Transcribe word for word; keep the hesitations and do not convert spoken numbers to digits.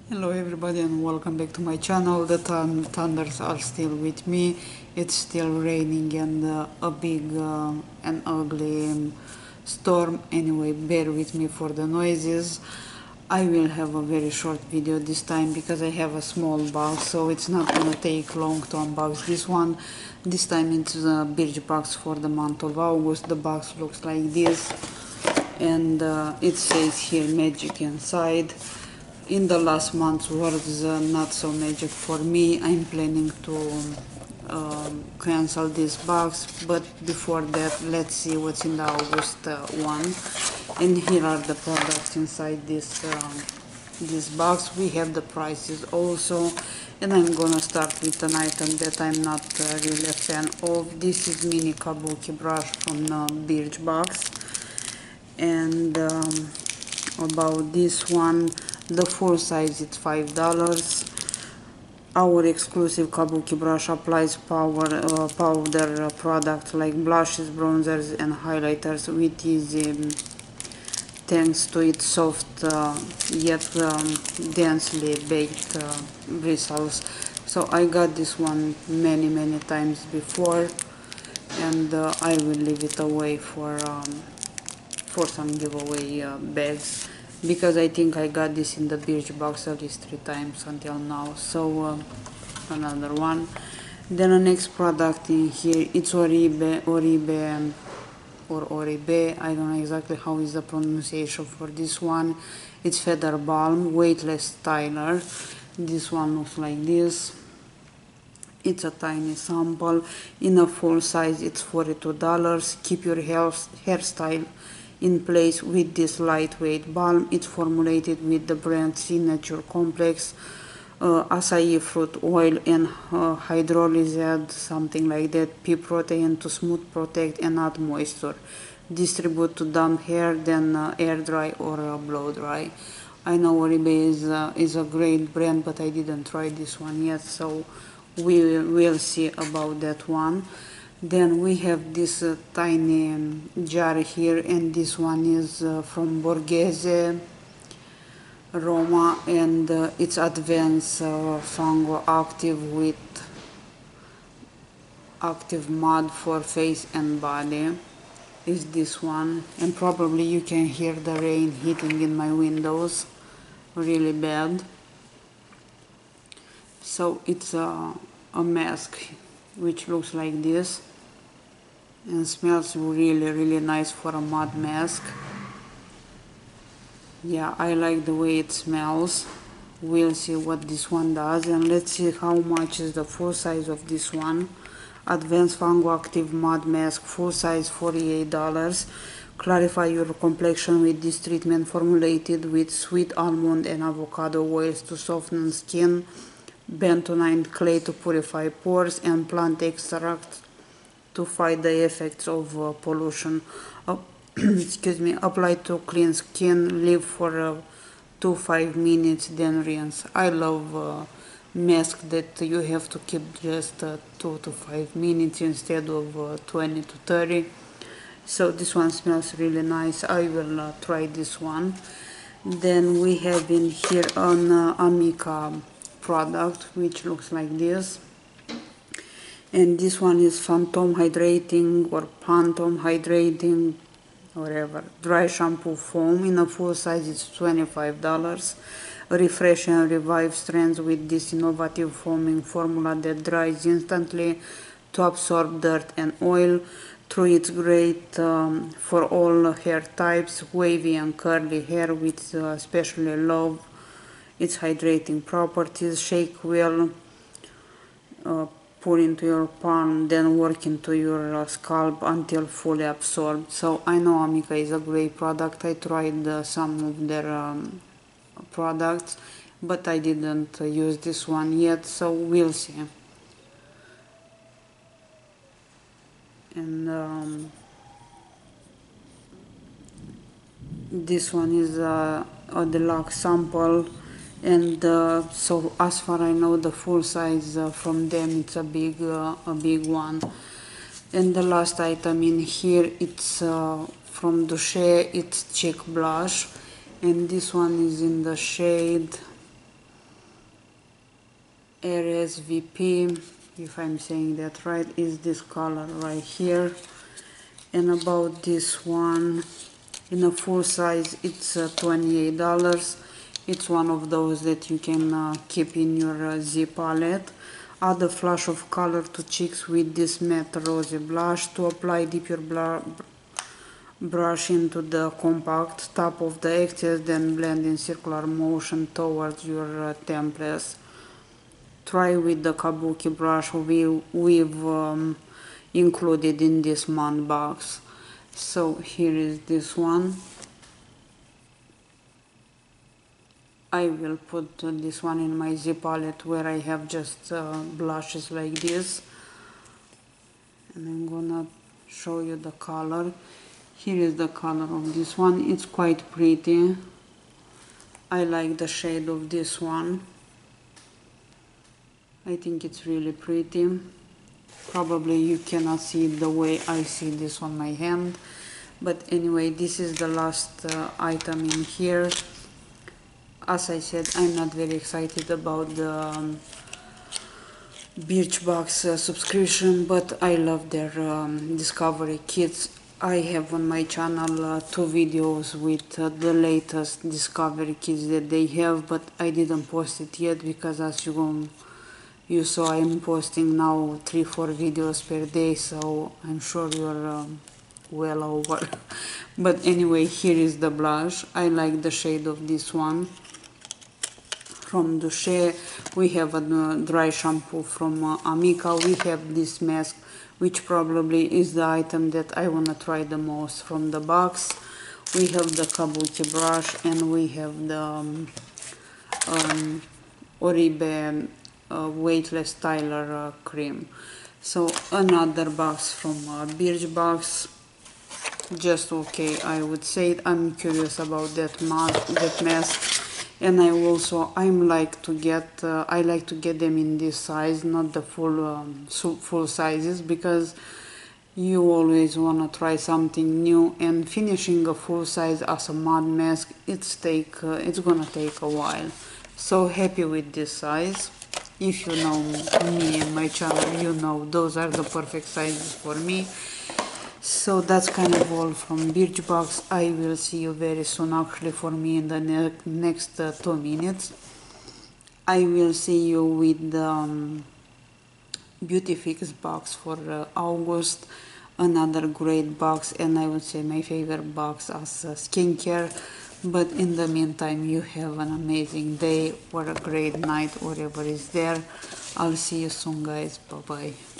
Hello everybody and welcome back to my channel. The thun thunders are still with me. It's still raining and uh, a big uh, and ugly um, storm. Anyway, bear with me for the noises. I will have a very short video this time because I have a small box, so it's not gonna take long to unbox this one. This time it's a Birchbox for the month of August. The box looks like this and uh, it says here magic inside. In the last month was uh, not so magic for me. I'm planning to um, cancel this box, but before that let's see what's in the August uh, one. And here are the products inside this um, this box. We have the prices also, and I'm gonna start with an item that I'm not uh, really a fan of. This is mini kabuki brush from uh, Birchbox. And um, about this one, the full size is five dollars. Our exclusive kabuki brush applies power uh, powder uh, products like blushes, bronzers and highlighters with easy, um, thanks to its soft uh, yet um, densely baked uh, bristles. So I got this one many many times before, and uh, I will leave it away for um, for some giveaway uh, bags, because I think I got this in the Birchbox at least three times until now. So uh, another one. Then the next product in here, it's Oribe, Oribe um, or Oribe, I don't know exactly how is the pronunciation for this one. It's Feather Balm Weightless Styler. This one looks like this. It's a tiny sample. In a full size it's forty-two dollars. Keep your hair, hairstyle in place with this lightweight balm. It's formulated with the brand Signature Complex, uh, acai fruit oil and uh, hydrolyzed, something like that, pea protein to smooth, protect and add moisture. Distribute to damp hair, then uh, air dry or uh, blow dry. I know Oribe is, uh, is a great brand, but I didn't try this one yet, so we will see about that one. Then we have this uh, tiny um, jar here, and this one is uh, from Borghese Roma, and uh, it's advanced uh, fungo active with active mud for face and body. Is this one, and probably you can hear the rain hitting in my windows really bad. So it's a, a mask which looks like this and smells really really nice for a mud mask. Yeah, I like the way it smells. We'll see what this one does, and let's see how much is the full size of this one. Advanced Fungo Active Mud Mask, full size, forty-eight dollars. Clarify your complexion with this treatment formulated with sweet almond and avocado oils to soften skin, bentonite clay to purify pores, and plant extract to fight the effects of uh, pollution. Uh, excuse me. Apply to clean skin. Leave for uh, two to five minutes, then rinse. I love uh, mask that you have to keep just uh, two to five minutes instead of uh, twenty to thirty. So this one smells really nice. I will uh, try this one. Then we have in here an uh, Amica product which looks like this, and this one is Phantom Hydrating or Phantom Hydrating, whatever, dry shampoo foam. In a full size it's twenty-five dollars. Refresh and revive strands with this innovative foaming formula that dries instantly to absorb dirt and oil. Through it's great um, for all hair types, wavy and curly hair, with uh, especially love its hydrating properties. Shake well, uh, pour into your palm, then work into your uh, scalp until fully absorbed. So I know Amica is a great product. I tried uh, some of their um, products, but I didn't uh, use this one yet, so we'll see. And um, this one is uh, a deluxe sample, and uh, so as far I know the full size uh, from them it's a big uh, a big one. And the last item in here, it's uh, from Duche, it's Cheek Blush, and this one is in the shade R S V P, if I'm saying that right, is this color right here. And about this one, in a full size, it's uh, twenty-eight dollars. It's one of those that you can uh, keep in your uh, Z palette. Add a flash of color to cheeks with this matte rosy blush. To apply, dip your blush brush into the compact top of the excess, then blend in circular motion towards your uh, temples. Try with the Kabuki brush we, we've um, included in this month box. So here is this one. I will put uh, this one in my Z palette where I have just uh, blushes like this, and I'm gonna show you the color. Here is the color of this one. It's quite pretty. I like the shade of this one. I think it's really pretty. Probably you cannot see it the way I see this on my hand, but anyway, this is the last uh, item in here. As I said, I'm not very excited about the um, Birchbox uh, subscription, but I love their um, Discovery Kits. I have on my channel uh, two videos with uh, the latest Discovery Kits that they have, but I didn't post it yet because, as you, um, you saw, I'm posting now three four videos per day, so I'm sure you're um, well over. But anyway, here is the blush. I like the shade of this one. From Douche, we have a uh, dry shampoo from uh, Amika. We have this mask, which probably is the item that I wanna try the most from the box. We have the Kabuki brush, and we have the um, um, Oribe uh, Weightless Styler uh, cream. So another box from uh, Birchbox. Just okay, I would say. I'm curious about that mask. That mask. And I also I'm like to get uh, I like to get them in this size, not the full um, full sizes, because you always wanna try something new, and finishing a full size as a mud mask, it's take uh, it's gonna take a while. So happy with this size. If you know me and my channel, you know those are the perfect sizes for me. So that's kind of all from Birchbox. I will see you very soon, actually for me in the ne next uh, two minutes. I will see you with the um, Beauty Fix box for uh, August. Another great box, and I would say my favorite box as uh, skincare. But in the meantime, you have an amazing day or a great night, whatever is there. I'll see you soon, guys. Bye bye.